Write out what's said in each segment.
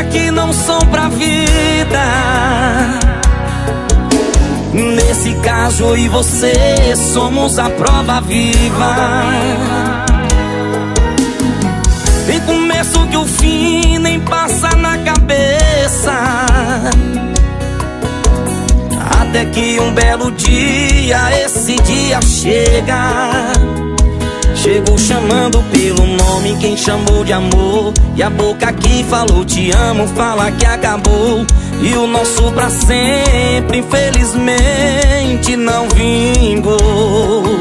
que não são pra vida. Nesse caso eu e você somos a prova viva. Tem começo que o fim nem passa na cabeça, até que um belo dia, esse dia chega. Chegou chamando pelo nome quem chamou de amor, e a boca que falou te amo fala que acabou. E o nosso pra sempre infelizmente não vingou.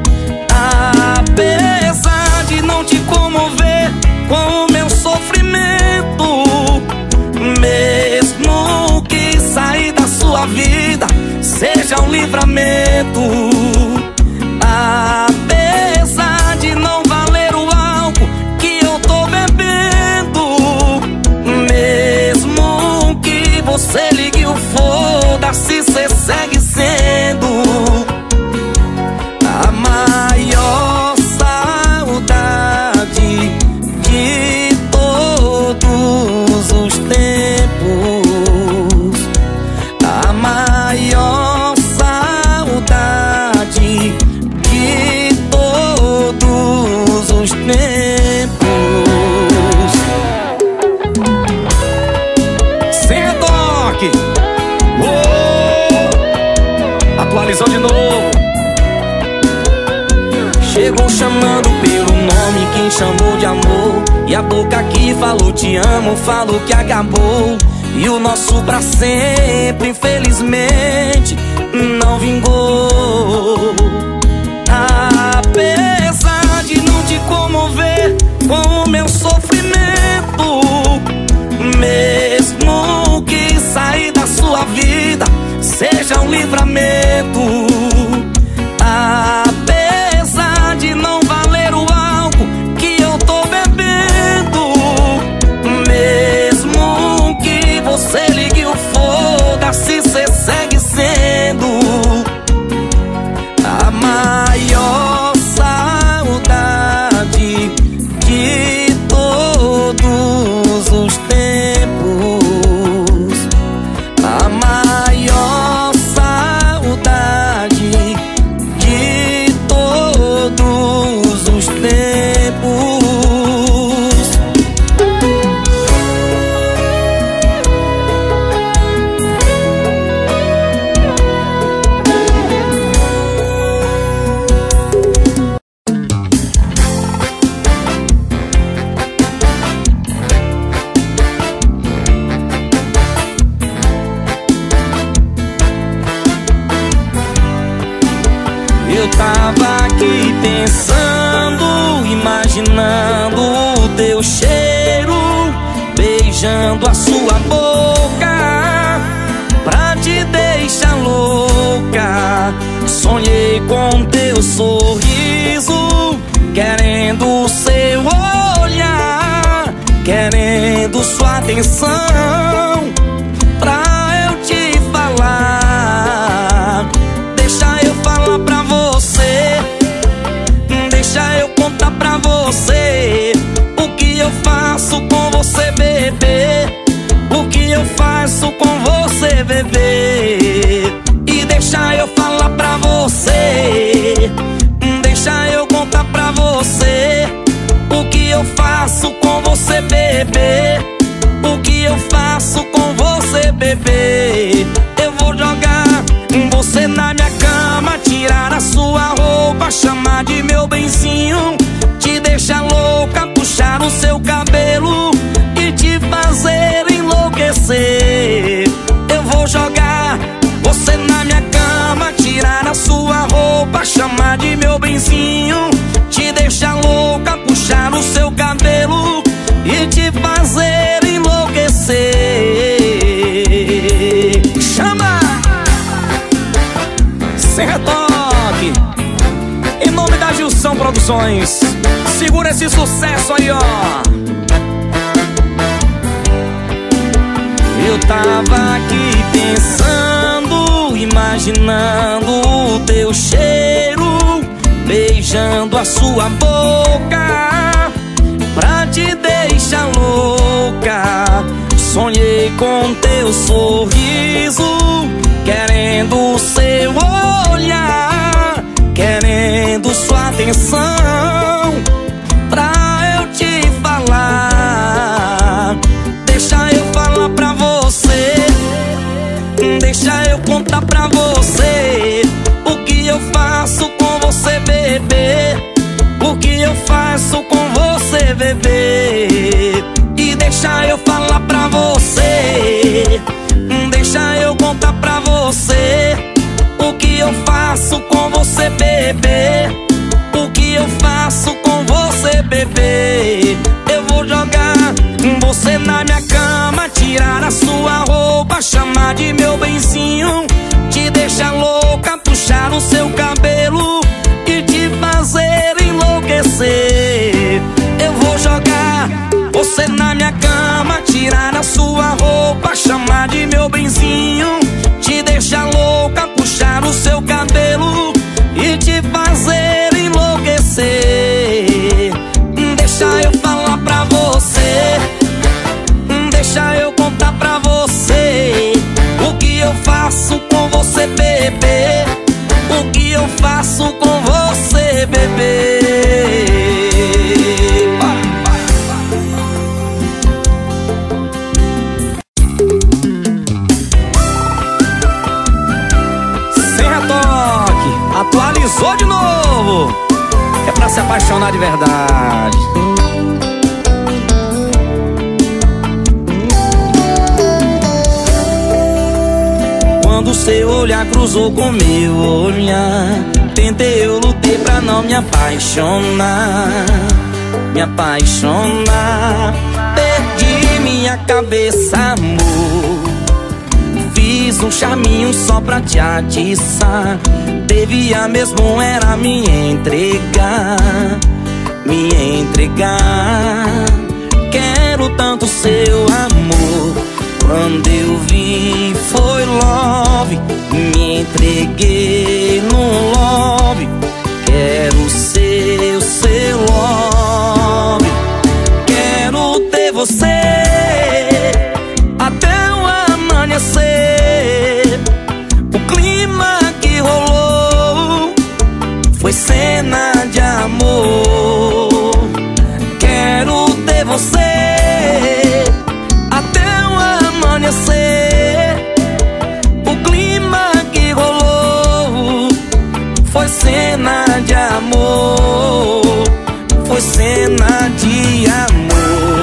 Apesar de não te comover com o meu sofrimento, mesmo que sair da sua vida seja um livramento. Apesar de não valer o álcool que eu tô bebendo, mesmo que você ligue o foda-se, cê segue sendo a maior saudade de todos os tempos. A maior saudade de todos os tempos. Sem retoque. Atualizou de novo. Chegou chamando pelo nome quem chamou de amor, e a boca que falou te amo falou que acabou. E o nosso pra sempre infelizmente não vingou. Apesar de não te comover com o meu sofrimento, mesmo que sair da sua vida seja um livramento. Apesar de não valer o álcool que eu tô bebendo, mesmo que você ligue o foda-se, cê segue sendo a maior saudade de todos os tempos. A maior saudade de todos os tempos. Eu tava aqui pensando, imaginando o teu cheiro, beijando a sua boca pra te deixar louca. Sonhei com teu sorriso, querendo o seu olhar, querendo sua atenção pra eu te falar. Deixa eu falar pra você, deixa eu contar pra você o que eu faço com você, bebê. O que eu faço com você, bebê. E deixa eu falar pra você, deixa eu contar pra você o que eu faço com você, bebê. O que eu faço com você, bebê. Eu vou jogar você na minha cama, tirar a sua roupa, chamar de meu benzinho, te deixar louca, puxar o seu cabelo e te fazer enlouquecer. Eu vou jogar você na minha cama, tirar a sua roupa, chamar de meu benzinho, te deixar louca, puxar o seu cabelo e te fazer enlouquecer. Chama! Sem retoque. Em nome da Gilson Produções, segura esse sucesso aí, ó. Eu tava aqui pensando, imaginando o teu cheiro, beijando a sua boca pra te deixar louca. sonhei com teu sorriso, querendo seu olhar, querendo sua atenção, pra eu te falar. Deixa eu falar pra você, deixa eu contar pra você o que eu faço com você, bebê. O que eu faço com você, bebê. E deixa eu falar pra você, deixa eu contar pra você o que eu faço com você, bebê. O que eu faço com você, bebê. Eu vou jogar você na minha cama, tirar a sua roupa, chamar de meu benzinho, te deixar louca, puxar o seu cabelo e te fazer enlouquecer. Eu vou jogar você na minha cama, tirar a sua roupa, chamar de meu benzinho, te deixar louca, puxar o seu cabelo e te fazer enlouquecer. Deixa eu falar pra você, deixa eu contar pra você o que eu faço com você, bebê. O que eu faço com você, bebê. Sem retoque, atualizou de novo. É pra se apaixonar de verdade. Quando seu olhar cruzou com meu olhar, tentei, eu lutei pra não me apaixonar. Me apaixonar. Perdi minha cabeça, amor. Fiz um charminho só pra te atiçar. Devia mesmo era me entregar. Me entregar. Quero tanto seu amor. Quando eu vi foi love, me entreguei no love. Quero ser o seu love. Quero ter você até o amanhecer. O clima que rolou foi cena de amor. Quero ter você até o amanhecer. O clima que rolou foi cena de amor. Foi cena de amor.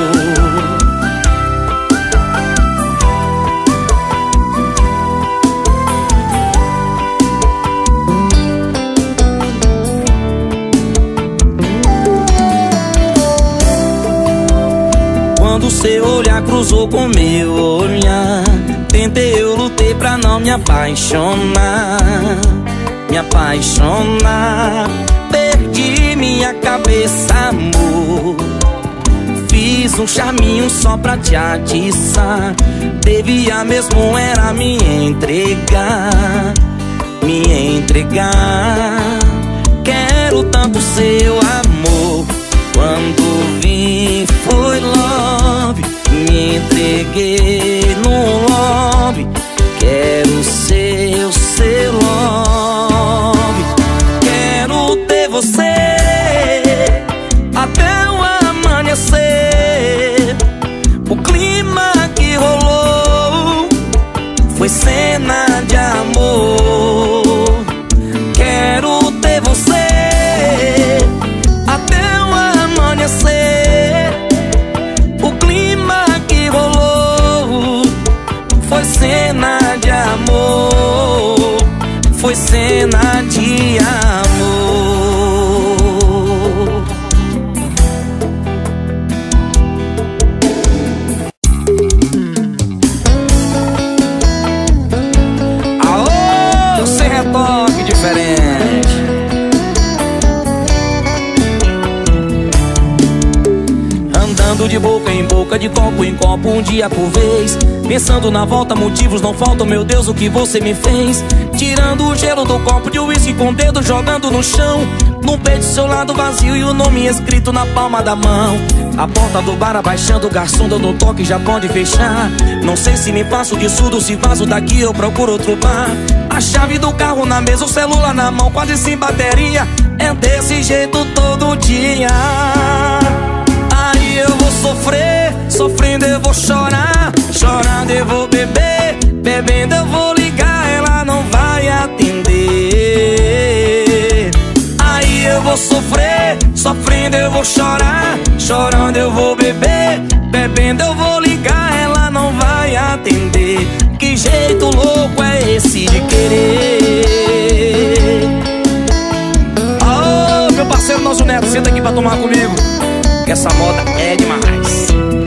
Quando seu olhar cruzou com meu olhar, tentei, eu lutei pra não me apaixonar. Me apaixonar. Perdi minha cabeça, amor. Fiz um charminho só pra te atiçar. Devia mesmo era me entregar. Me entregar. Quero tanto seu amor. Quando vi foi love, me entreguei no love. Quero ser o seu love. Quero ter você até o amanhecer. O clima que rolou foi cena de amor. Quero ter você até o amanhecer. O clima que rolou foi cena de amor. Foi cena de amor. Aô, sem retoque diferente. Andando de boca em boca, de copo em copo, um dia por vez. Pensando na volta, motivos não faltam, meu Deus, o que você me fez. Tirando o gelo do copo de uísque com o dedo, jogando no chão. No peito seu lado vazio e o nome escrito na palma da mão. A porta do bar abaixando, o garçom dando um toque, já pode fechar. Não sei se me faço de surdo, se vazo daqui eu procuro outro bar. A chave do carro na mesa, o celular na mão, quase sem bateria. É desse jeito todo dia. Aí eu vou sofrer, sofrendo eu vou chorar, chorando eu vou beber, bebendo eu vou ligar, ela não vai atender. Aí eu vou sofrer, sofrendo eu vou chorar, chorando eu vou beber, bebendo eu vou ligar, ela não vai atender. Que jeito louco é esse de querer? Ô, meu parceiro Nosso Neto, senta aqui pra tomar comigo, que essa moda é demais.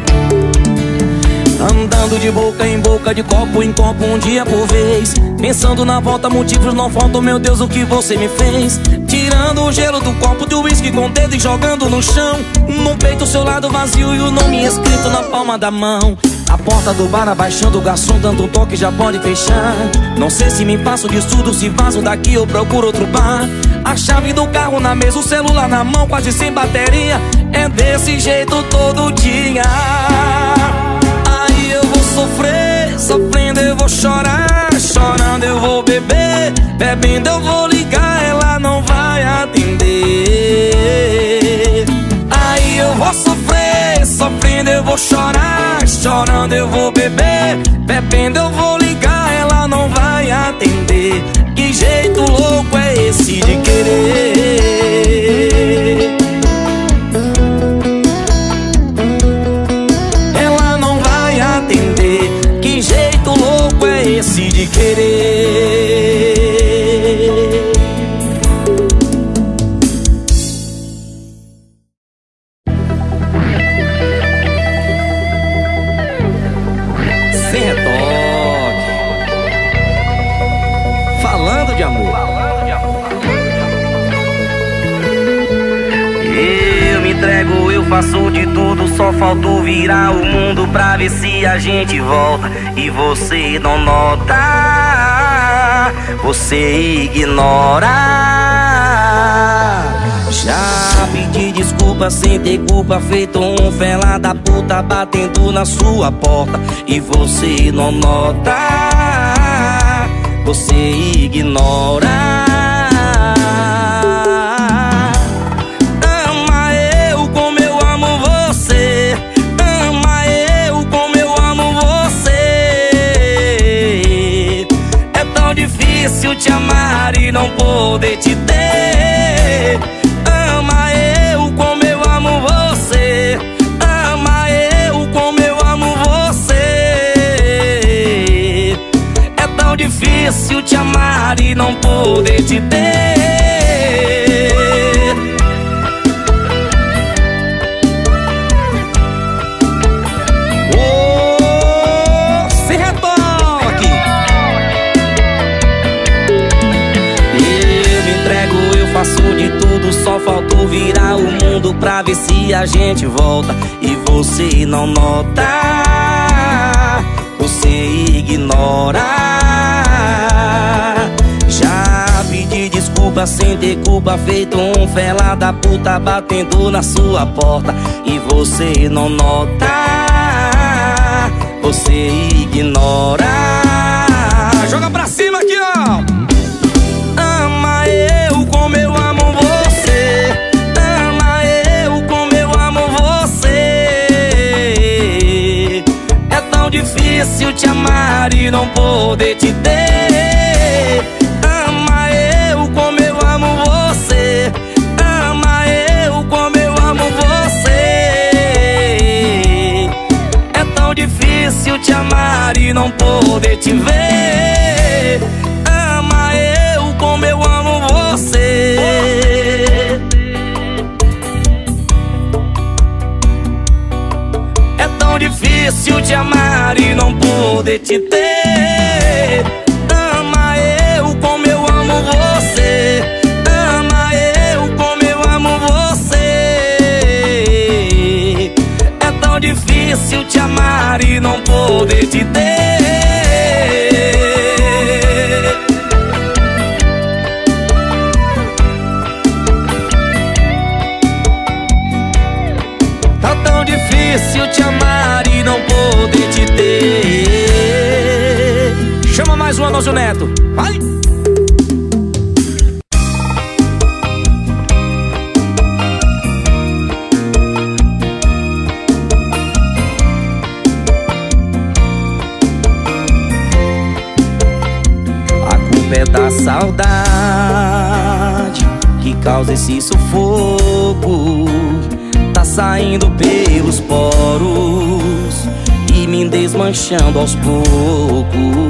Andando de boca em boca, de copo em copo, um dia por vez, pensando na volta, motivos não faltam, meu Deus, o que você me fez. Tirando o gelo do copo de uísque com o dedo e jogando no chão. No peito seu lado vazio e o nome escrito na palma da mão. A porta do bar abaixando, o garçom dando um toque, já pode fechar. Não sei se me passo de surdo, se vazo daqui eu procuro outro bar. A chave do carro na mesa, o celular na mão, quase sem bateria. É desse jeito todo dia. Aí eu vou sofrer, sofrendo eu vou chorar, chorando eu vou beber, bebendo eu vou ligar, ela não vai atender. Aí eu vou sofrer, sofrendo eu vou chorar, chorando eu vou beber, bebendo eu vou ligar, ela não vai atender. Que jeito louco é esse de querer? Ela não vai atender. Que jeito louco é esse de querer? Sem retoque, falando de amor. Eu me entrego, eu faço de tudo, só falta virar o mundo pra ver se a gente volta. E você não nota, você ignora. Já pedi desculpa sem ter culpa, feito um fela da puta batendo na sua porta. E você não nota, você ignora. Ama eu como eu amo você, ama eu como eu amo você. É tão difícil te amar e não poder te ter. Ama eu como eu amo você, ama eu como eu amo você. É tão difícil te amar e não poder te ter. Oh, se retoque. Eu me entrego, eu faço de tudo, só faltou virar o mundo pra ver se a gente volta. E você não nota, você ignora. Já pedi desculpa sem ter culpa, feito um fela da puta batendo na sua porta. E você não nota, você ignora. Joga pra cima aqui, ó. Ama eu como eu amo você, ama eu como eu amo você. É tão difícil te amar e não poder te ter. Ama eu como eu amo você, ama eu como eu amo você. É tão difícil te amar e não poder te ver. Ama eu como eu amo você. É tão difícil te amar e não poder te ter. Ama eu como eu amo você, ama eu como eu amo você. É tão difícil te amar e não poder te ter. tão difícil te amar e não poder te ter. Chama mais uma, Nosso Neto. Vai! É da saudade que causa esse sufoco. Tá saindo pelos poros e me desmanchando aos poucos.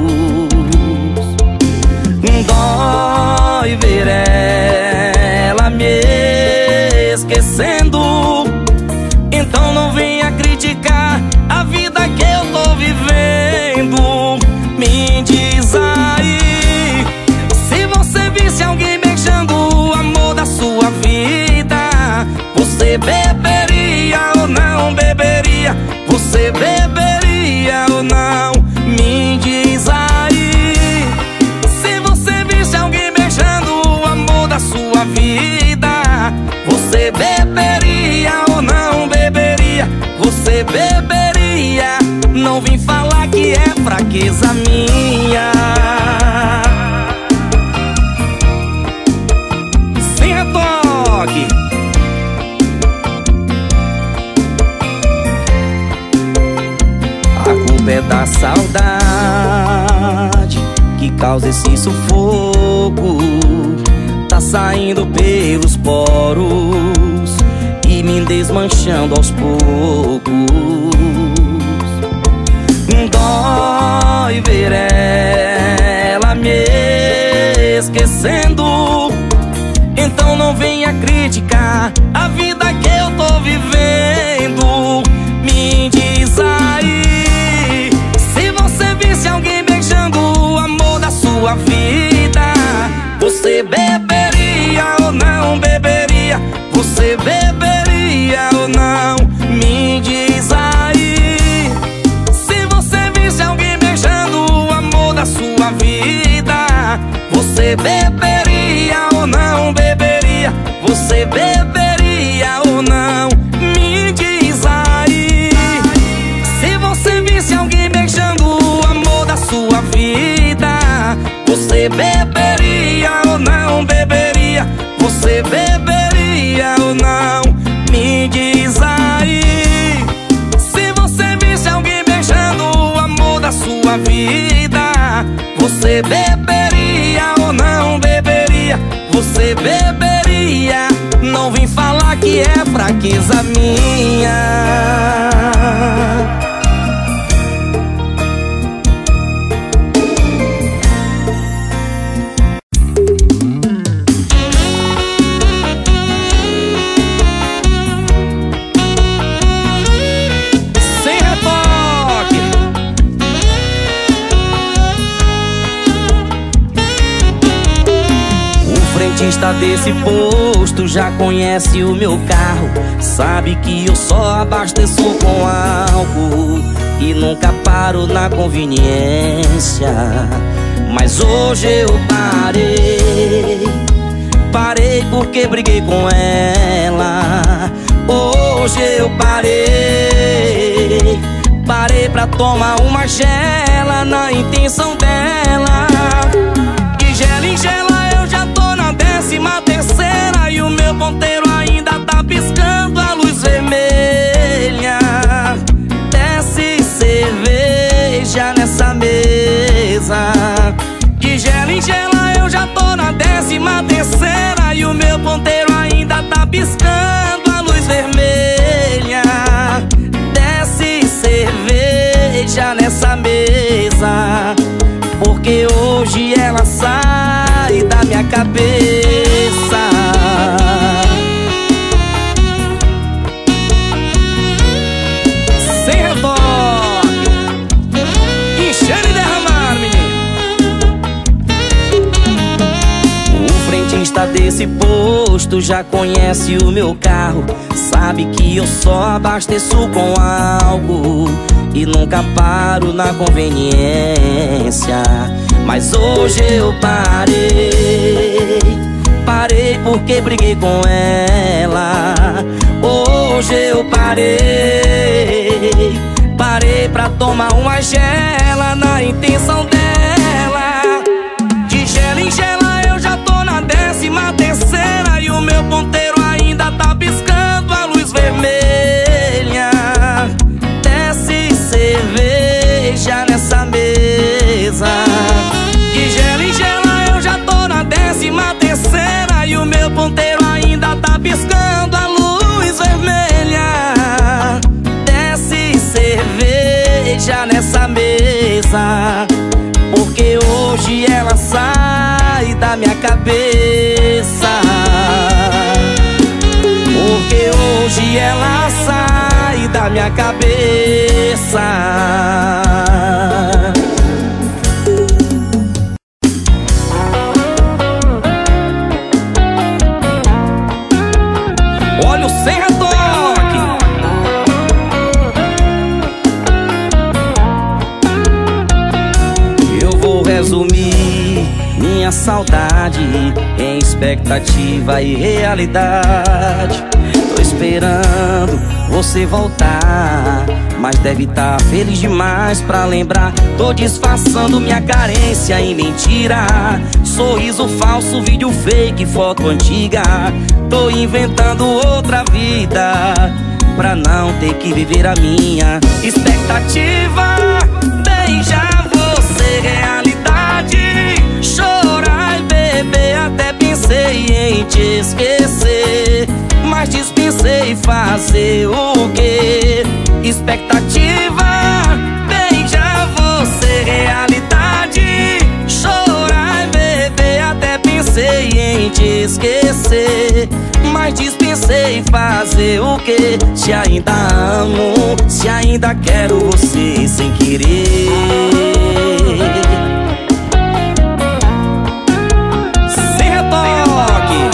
Dói ver ela me esquecendo. Então não venha criticar a vida que eu tô vivendo. Me diz aí, se alguém beijando o amor da sua vida, você beberia ou não beberia? Você beberia ou não? Me diz aí. Se você visse alguém beijando o amor da sua vida, você beberia ou não beberia? Você beberia? Não vim falar que é fraqueza minha. A culpa é da saudade que causa esse sufoco. Tá saindo pelos poros e me desmanchando aos poucos. Dói ver ela me esquecendo. Então não venha criticar a vida que eu tô vivendo. Me diz aí, se você visse alguém beijando o amor da sua vida, você beberia ou não beberia? Você beberia ou não? Me diz aí. Se você visse alguém beijando o amor da sua vida, você beberia ou não beberia? Você beberia ou não? Me diz aí. Se você visse alguém beijando o amor da sua vida, você beberia ou não beberia? Você beberia ou não? Me diz aí. Se você visse alguém beijando o amor da sua vida, você beberia ou não beberia? Você beberia? Não vim falar que é fraqueza minha. Frentista desse posto já conhece o meu carro, sabe que eu só abasteço com álcool e nunca paro na conveniência. Mas hoje eu parei porque briguei com ela. Hoje eu parei pra tomar uma gela na intenção dela. De gela em gela eu já tô na 13ª e o meu ponteiro ainda tá piscando a luz vermelha. Desce cerveja nessa mesa. De gela em gela eu já tô na 13ª e o meu ponteiro ainda tá piscando a luz vermelha. Desce cerveja nessa mesa, porque hoje ela sai da minha cabeça. Sem reboque, encher e derramar, menino. O frentista desse posto já conhece o meu carro, sabe que eu só abasteço com álcool e nunca paro na conveniência. Mas hoje eu parei porque briguei com ela. Hoje eu parei pra tomar uma gela na intenção dela. De gela em gela eu já tô na 13ª e o meu ponteiro ainda tá piscando a luz vermelha. Desce cerveja nessa mesa. De gela em gela eu já tô na 13ª e o meu ponteiro ainda tá piscando a luz vermelha. Desce cerveja nessa mesa, porque hoje ela sai da minha cabeça. Porque hoje ela sai da minha cabeça. Olha o sem retoque. Eu vou resumir minha saudade em expectativa e realidade. Tô esperando você voltar, mas deve tá feliz demais pra lembrar. Tô disfarçando minha carência em mentira. Sorriso falso, vídeo fake, foto antiga. Tô inventando outra vida pra não ter que viver a minha expectativa. Beijar você, realidade. Chorar e beber, até pensei em te esquecer, mas dispensei fazer o quê? Expectativa. Beijar você, realidade. Chorar e beber, até pensei em te esquecer, mas dispensei fazer o quê? Se ainda amo, se ainda quero você sem querer. Sem retoque.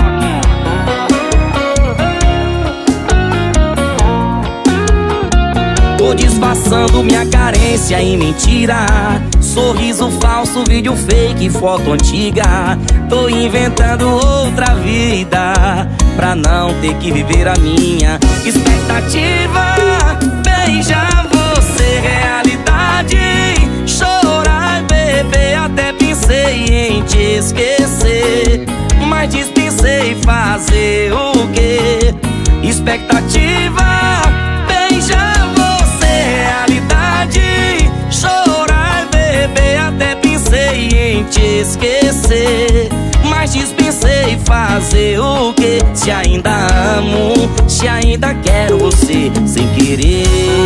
Tô disfarçando minha carência em mentira. Sorriso falso, vídeo fake, foto antiga. Tô inventando outra vida pra não ter que viver a minha expectativa. Beijar você, realidade. Chorar e beber, até pensei em te esquecer, mas dispensei fazer o quê? Expectativa. Beijar você, realidade. Chorar e beber, até pensei em te esquecer, mas dispensei fazer o quê? Se ainda amo, se ainda quero você sem querer.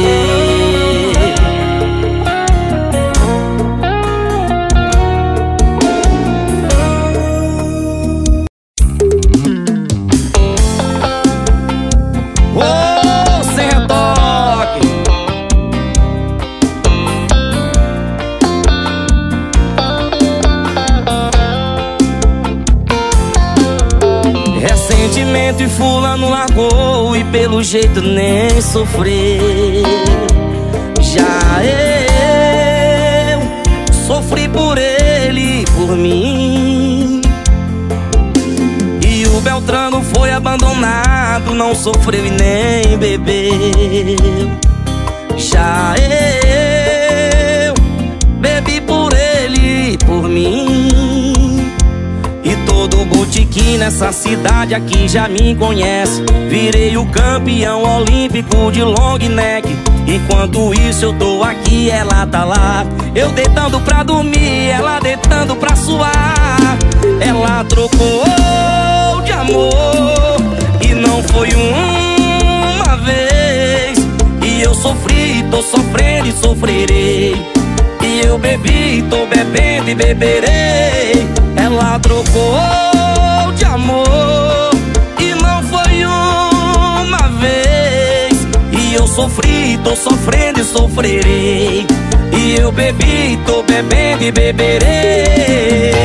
E fulano largou e pelo jeito nem sofreu. Já eu sofri por ele e por mim. E o Beltrano foi abandonado, não sofreu e nem bebeu. Já eu bebi por ele e por mim. E todo botequim nessa cidade aqui já me conhece. Virei o campeão olímpico de long neck. Enquanto isso eu tô aqui, ela tá lá. Eu deitando pra dormir, ela deitando pra suar. Ela trocou de amor e não foi uma vez. E eu sofri, tô sofrendo e sofrerei. E eu bebi, tô bebendo e beberei. Ela trocou de amor e não foi uma vez. E eu sofri, tô sofrendo e sofrerei. E eu bebi, tô bebendo e beberei.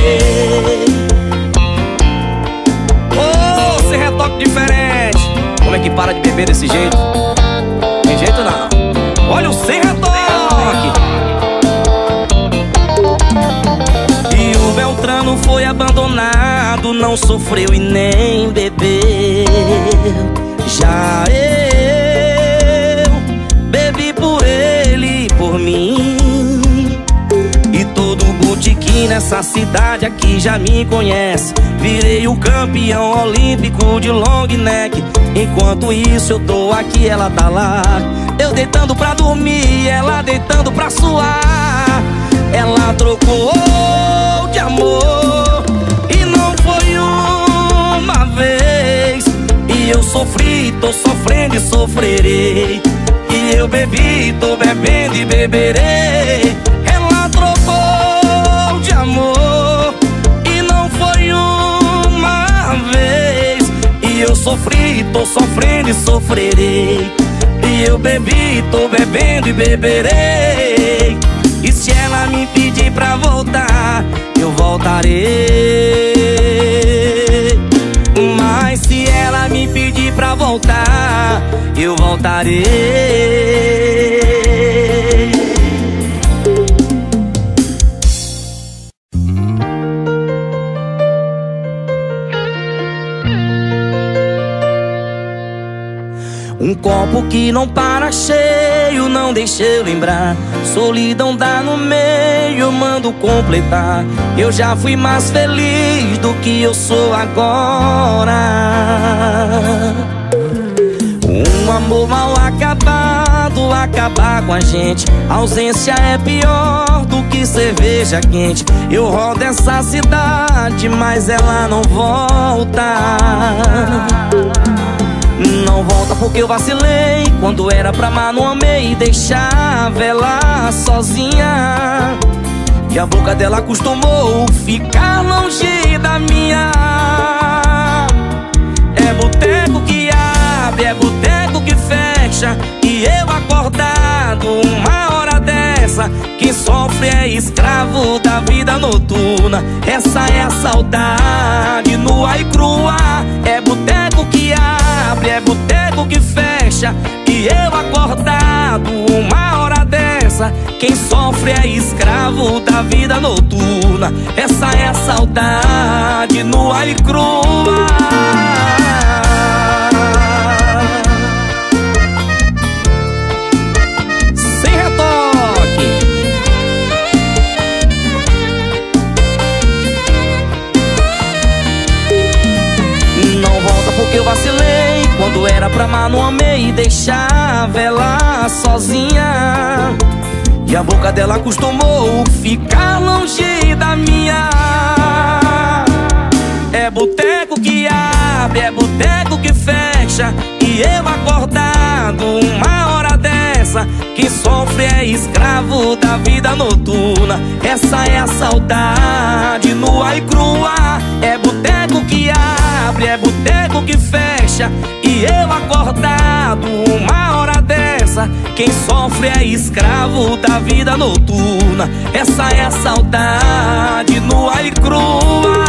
Oh, sem retoque diferente. Como é que para de beber desse jeito? Tem jeito não. Olha o sem retoque. Beltrano foi abandonado, não sofreu e nem bebeu. Já eu bebi por ele e por mim, e todo botequim nessa cidade aqui já me conhece. Virei o campeão olímpico de long neck. Enquanto isso eu tô aqui, ela tá lá. Eu deitando pra dormir, ela deitando pra suar. Ela trocou de amor e não foi uma vez. E eu sofri, tô sofrendo e sofrerei. E eu bebi, tô bebendo e beberei. Ela trocou de amor e não foi uma vez. E eu sofri, tô sofrendo e sofrerei. E eu bebi, tô bebendo e beberei. E se ela me pedir pra voltar, eu voltarei. Mas se ela me pedir pra voltar, eu voltarei. Um copo que não para cheio, não deixa eu lembrar. Solidão dá no meio, eu mando completar. Eu já fui mais feliz do que eu sou agora. Um amor mal acabado, acabar com a gente. A ausência é pior do que cerveja quente. Eu rodo essa cidade, mas ela não volta. Não volta porque eu vacilei. Quando era pra amar não amei, e deixava ela sozinha. E a boca dela acostumou ficar longe da minha. É boteco que abre, é boteco que fecha. E eu acordado uma hora dessa. Quem sofre é escravo da vida noturna. Essa é a saudade nua e crua. É boteco que abre, é boteco que fecha. E eu acordado uma hora dessa. Quem sofre é escravo da vida noturna. Essa é a saudade nua e crua. Sem retoque. Não volta porque eu vacilei. Quando era pra amar não amei, e deixava ela sozinha. E a boca dela acostumou ficar longe da minha. É boteco que abre, é boteco que fecha. E eu acordado uma hora dessa. Quem sofre é escravo da vida noturna. Essa é a saudade nua e crua. É boteco que abre, é boteco que fecha. E eu acordado uma hora dessa. Quem sofre é escravo da vida noturna. Essa é a saudade nua e crua.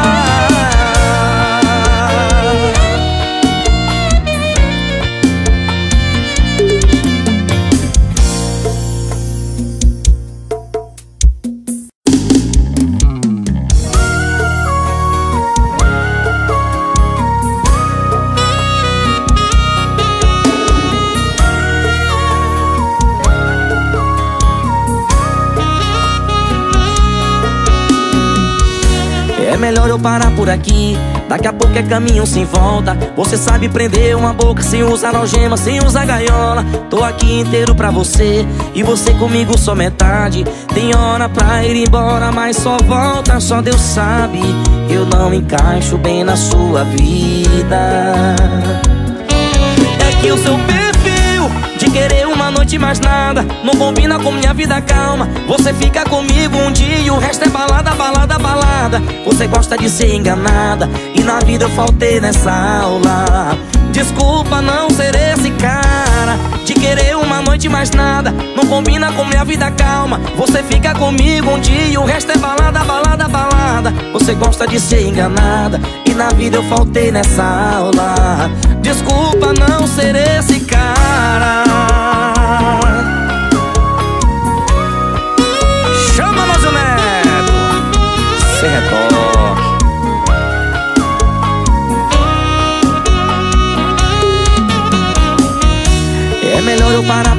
É melhor eu parar por aqui. Daqui a pouco é caminho sem volta. Você sabe prender uma boca sem usar algema, sem usar gaiola. Tô aqui inteiro pra você e você comigo só metade. Tem hora pra ir embora, mas só volta, só Deus sabe. Eu não encaixo bem na sua vida. É que o seu perfil de querer uma noite mais nada não combina com minha vida calma. Você fica comigo um dia e o resto é balada, balada, balada. Você gosta de ser enganada e na vida eu faltei nessa aula. Desculpa não ser esse cara de querer uma noite mais nada não combina com minha vida calma. Você fica comigo um dia e o resto é balada, balada, balada. Você gosta de ser enganada e na vida eu faltei nessa aula. Desculpa não ser esse cara. Chama nós o Neto. Sem retoque.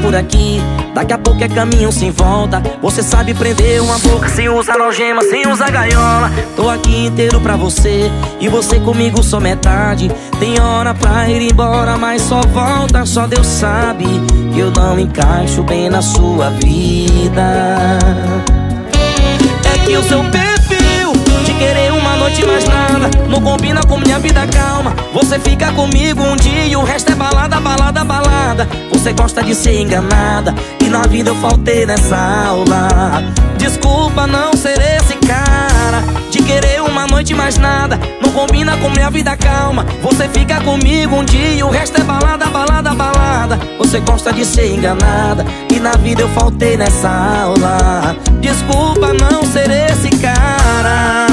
por aqui, daqui a pouco é caminho sem volta. Você sabe prender uma boca sem usar algema, sem usar gaiola. Tô aqui inteiro pra você e você comigo só metade. Tem hora pra ir embora, mas só volta. Só Deus sabe que eu não encaixo bem na sua vida. É que o seu perfil de querer uma noite mais nada não combina com minha vida calma. Você fica comigo um dia e o resto é balada, balada, balada. Você gosta de ser enganada e na vida eu faltei nessa aula. Desculpa não ser esse cara de querer uma noite mais nada não combina com minha vida calma. Você fica comigo um dia e o resto é balada, balada, balada. Você gosta de ser enganada e na vida eu faltei nessa aula. Desculpa não ser esse cara.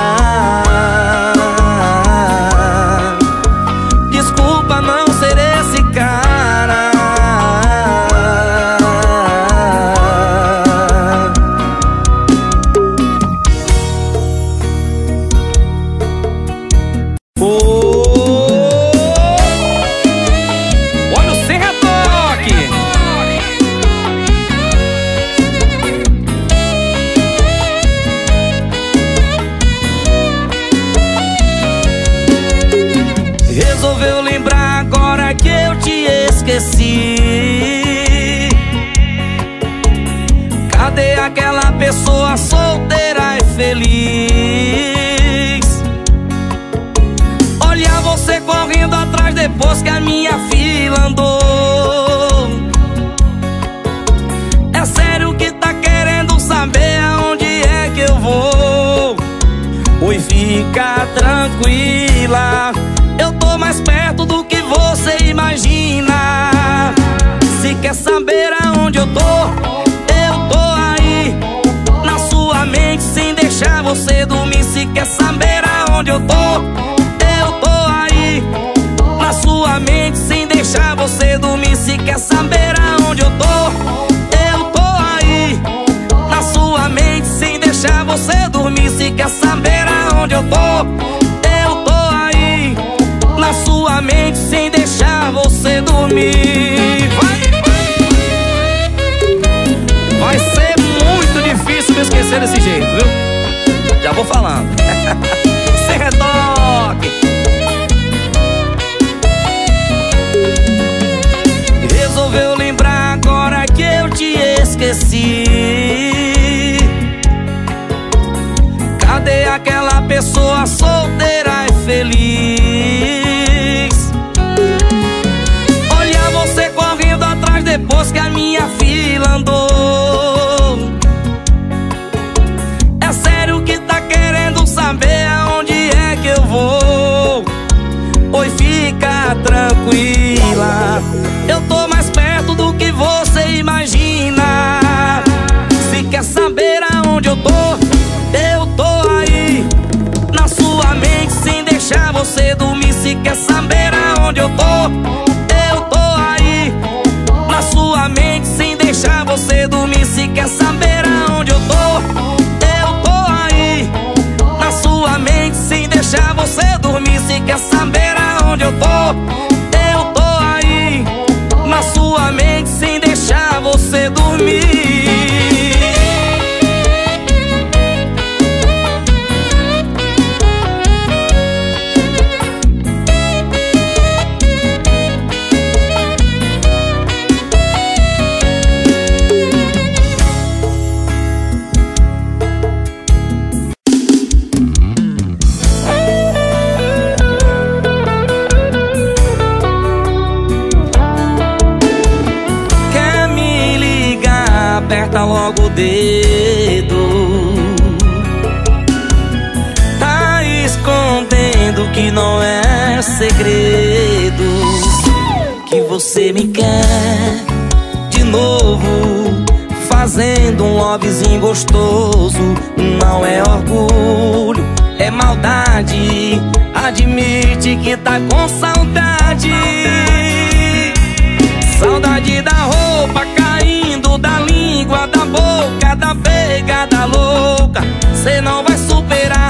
Desculpa não ser esse cara. Olha o sem retoque. Resolveu lembrar agora que eu te esqueci. Cadê aquela pessoa solteira e feliz? Olha você correndo atrás depois que a minha fila andou. É sério que tá querendo saber aonde é que eu vou? Oi, fica tranquila, eu tô mais perto do que você imagina. Se quer saber aonde eu tô aí, na sua mente sem deixar você dormir. Se quer saber aonde eu tô aí, na sua mente sem deixar você dormir. Se quer saber aonde eu tô aí, na sua mente sem deixar você dormir. Se quer saber aonde eu tô aí, na sua mente sem deixar você dormir. Vai ser muito difícil me esquecer desse jeito, viu? Já vou falando. Sem retoque. Resolveu lembrar agora que eu te esqueci. Cadê aquela pessoa solteira e feliz? Olha você correndo atrás depois que a minha fila andou. É sério que tá querendo saber aonde é que eu vou? Oi, fica tranquila, eu tô mais perto do que você imagina. Se quer saber aonde eu tô aí, na sua mente sem deixar você dormir. Se quer saber aonde eu tô aí, na sua mente sem deixar você dormir. Se quer saber aonde eu tô aí, na sua mente sem deixar você dormir. Se quer saber aonde eu tô aí, na sua mente sem deixar você dormir. Aperta logo o dedo. Tá escondendo que não é segredo, que você me quer de novo, fazendo um lovezinho gostoso. Não é orgulho, é maldade. Admite que tá com saudade. Saudade da roupa caindo, da língua, da boca, da pegada louca. Cê não vai superar.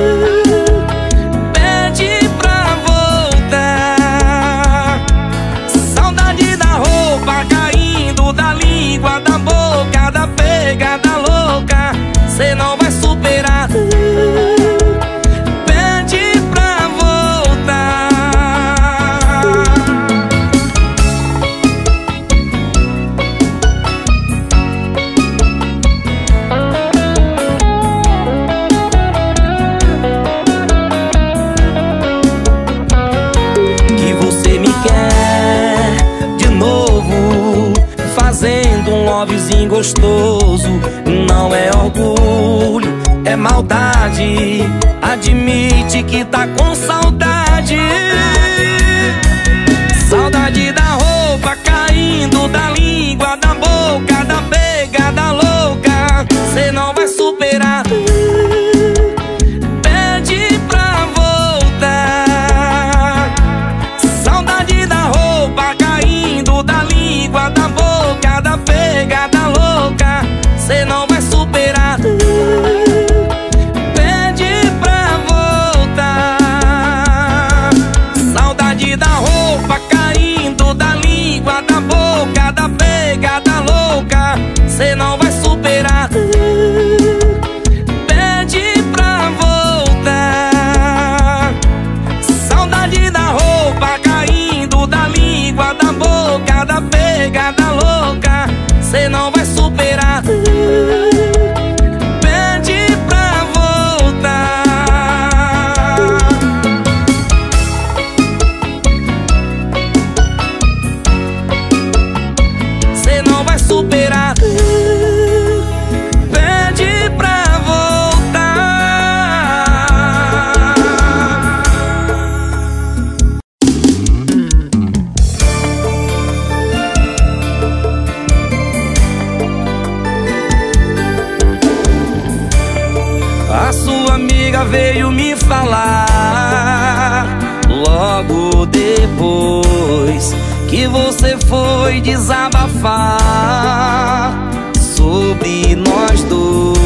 Pede pra voltar. Saudade da roupa caindo, Ó vizinho gostoso, não é orgulho, é maldade. Admite que tá com saudade. Saudade da roupa caindo, da língua, da boca, da pegada louca. Cê não vai superar. Pede pra voltar. Saudade da roupa caindo, da língua, da boca, da pegada louca. Cê não vai superar. Pede pra voltar. Saudade da roupa caindo, da língua, da boca, da pegada louca. Cê não vai superar. Pede pra voltar. Saudade da roupa caindo, da língua, da boca, da pegada louca. Cê não vai superar. Pede pra voltar. Cê não vai superar. Pede pra voltar. A sua amiga veio me falar logo depois que você foi desabafar sobre nós dois.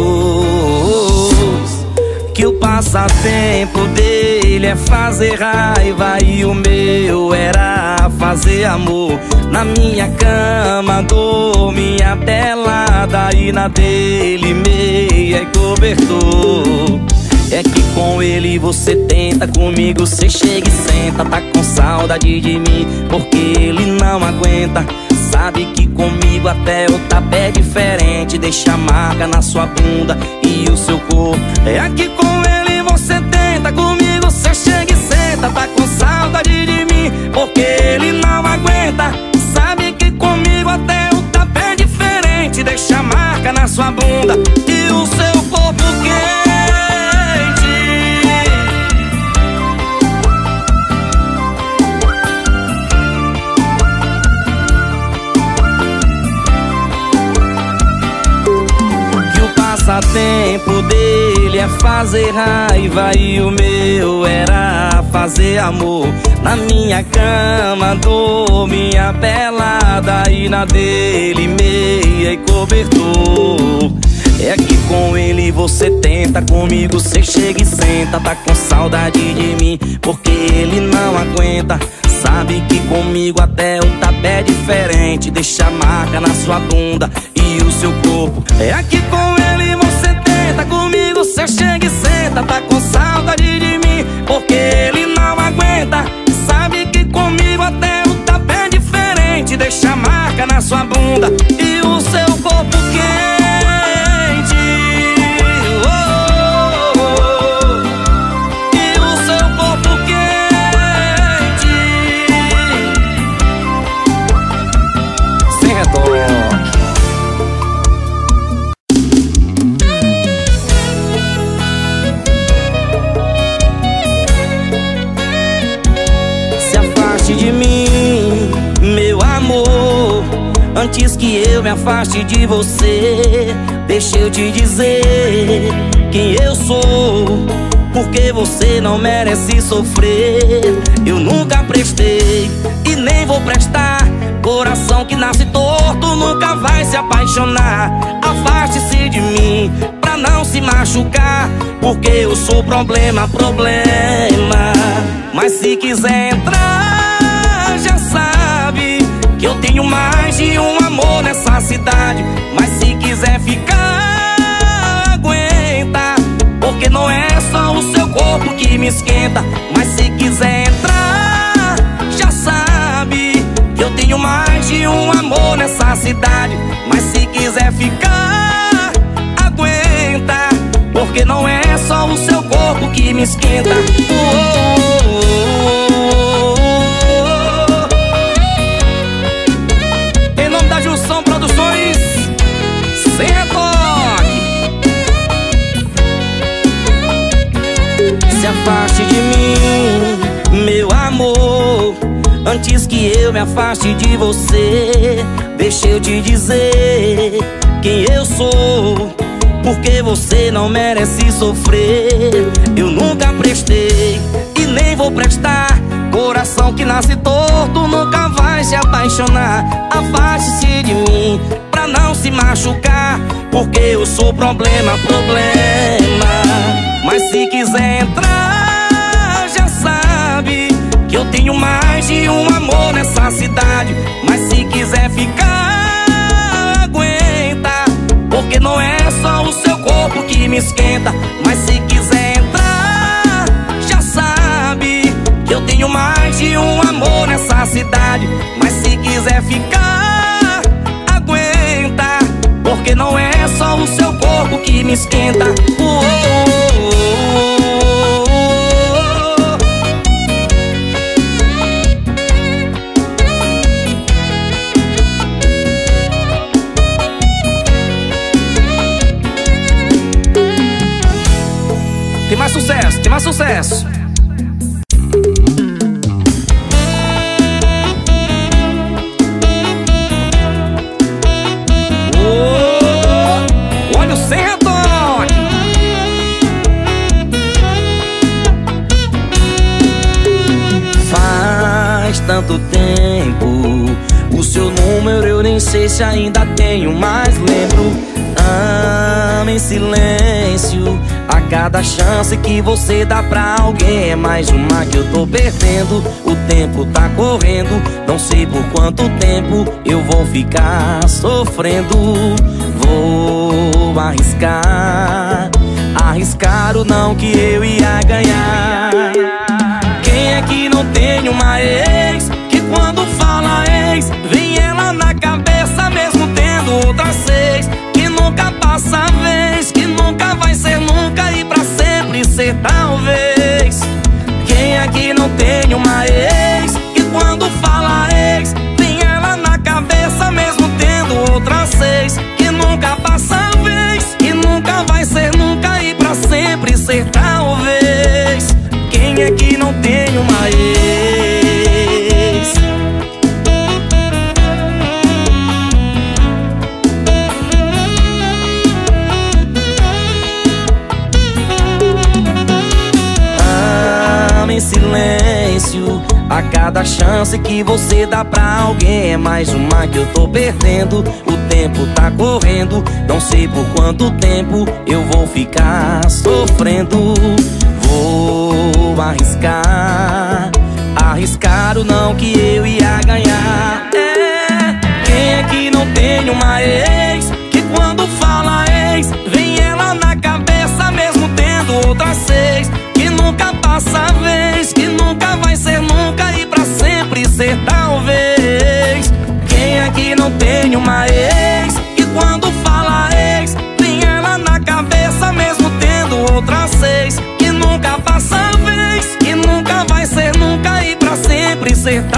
Que o passatempo dele é fazer raiva e o meu era fazer amor. Na minha cama dormia pelada e na dele meia e cobertor. É que com ele você tenta, comigo você chega e senta. Tá com saudade de mim porque ele não aguenta. Sabe que comigo até o tapete é diferente. Deixa marca na sua bunda e o seu corpo. É que com ele você tenta, comigo você chega e senta. Tá com saudade de mim porque ele não aguenta. Sabe que comigo até o tapete é diferente. Deixa marca na sua bunda e o seu corpo quente. Passatempo dele é fazer raiva e o meu era fazer amor. Na minha cama dormia pelada e na dele meia e cobertor. É que com ele você tenta, comigo você chega e senta. Tá com saudade de mim porque ele não aguenta. Sabe que comigo até o tapete é diferente. Deixa marca na sua bunda e o seu corpo. É que com ele você tenta, comigo você chega e senta. Tá com saudade de mim porque ele não aguenta. Sabe que comigo até o tapete é diferente. Deixa marca na sua bunda e o seu corpo quente. E o seu corpo quente. Sem retorno. De mim, meu amor, antes que eu me afaste de você. Deixa eu te dizer quem eu sou, porque você não merece sofrer. Eu nunca prestei e nem vou prestar. Coração que nasce torto nunca vai se apaixonar. Afaste-se de mim pra não se machucar, porque eu sou problema. Mas se quiser entrar, já sabe que eu tenho mais de um amor nessa cidade. Mas se quiser ficar, aguenta, porque não é só o seu corpo que me esquenta. Mas se quiser entrar, já sabe que eu tenho mais de um amor nessa cidade. Mas se quiser ficar, aguenta, porque não é só o seu corpo que me esquenta. Em nome da Junção Produções, afaste de mim, meu amor. Antes que eu me afaste de você, deixa eu te dizer quem eu sou, porque você não merece sofrer. Eu nunca prestei e nem vou prestar. Coração que nasce torto nunca vai se apaixonar. Afaste-se de mim pra não se machucar, porque eu sou problema. Mas se quiser entrar, já sabe que eu tenho mais de um amor nessa cidade. Mas se quiser ficar, aguenta, porque não é só o seu corpo que me esquenta. Mas se quiser entrar, já sabe que eu tenho mais de um amor nessa cidade. Mas se quiser ficar, aguenta, porque não é só o seu corpo que me esquenta. Tem mais sucesso, tem mais sucesso. Olha o sem retoque. Faz tanto tempo, o seu número eu nem sei se ainda tenho, mas lembro. Ama em silêncio, a cada chance que você dá pra alguém é mais uma que eu tô perdendo. O tempo tá correndo, não sei por quanto tempo eu vou ficar sofrendo. Vou arriscar o não que eu ia ganhar. Quem é que não tem uma ex, que quando fala ex, vem ela na cabeça mesmo tendo outras seis? Que nunca passa a vez, que nunca vai ser nunca e pra sempre ser talvez. Quem é que não tem uma ex, que quando fala ex, vem ela na cabeça mesmo tendo outras seis? Que nunca passa a vez, que nunca vai ser nunca e pra sempre ser talvez. Quem é que não tem uma ex? Ama em silêncio, a cada chance que você dá pra alguém é mais uma que eu tô perdendo. O tempo tá correndo, não sei por quanto tempo eu vou ficar sofrendo. Vou arriscar o não que eu ia ganhar. Quem é que não tem uma ex, que quando fala ex, vem ela na cabeça mesmo tendo outras seis? Que nunca passa a vez, que nunca vai ser nunca e pra sempre ser talvez. Quem é que não tem uma ex, que quando fala ex, vem ela na cabeça mesmo tendo outras seis? Que nunca passa a vez, que nunca vai ser nunca e pra sempre ser talvez.